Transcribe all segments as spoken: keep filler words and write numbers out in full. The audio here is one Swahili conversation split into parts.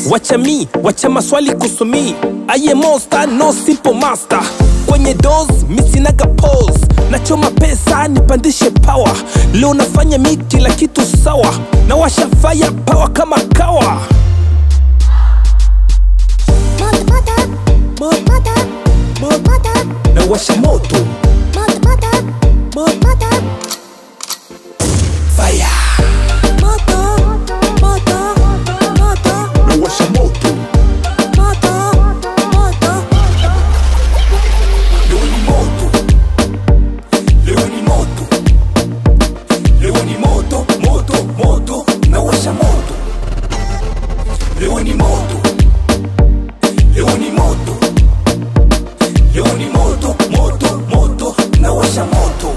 Wacha mi, wacha maswali kusumi. I am monster, no simple master. Kwenye doors, mi sinaga pose. Nachoma pesa, nipandishe power. Leo nafanya mi kila kitu sawa. Na washa fire power kama kawa. Na washa moto. Fire. Na washa moto. Leo ni moto. Leo ni moto. Leo ni moto, moto, moto. Na washa moto. Leo ni moto. Leo ni moto. Leo ni moto, moto, moto. Na washa moto.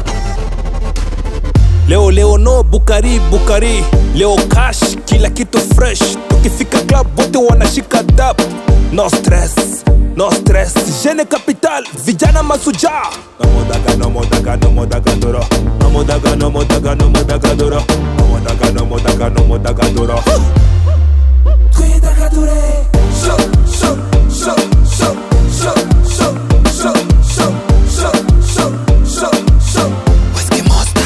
Leo leo no Bukari Bukari. Leo cash kila kitu fresh. Tukifika club wote wanashika dab. No stress, no stress. Jeune capital, vijana masuja. No modaga, no modaga, no modaga duro. No modaga, no modaga, no modaga duro. No modaga, no modaga, no modaga duro. Cuida dure. So, so, so, so, so, so, so, so, so, so, so, so. Whisky Monster.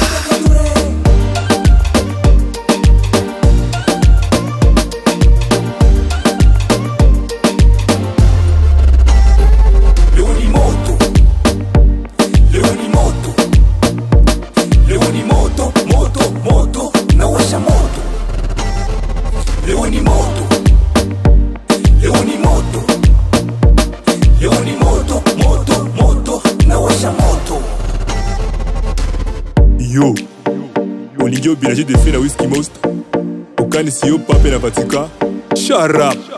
Leo ni moto. Leo ni moto. Leo ni moto, moto, moto. Na washa moto. Leo ni moto. Leo ni moto. Leo ni moto, moto, moto. Na washa moto. Yo, olingi obila je de fait la Whisky Monster. Okani si yo pape na Vatican. Shut up.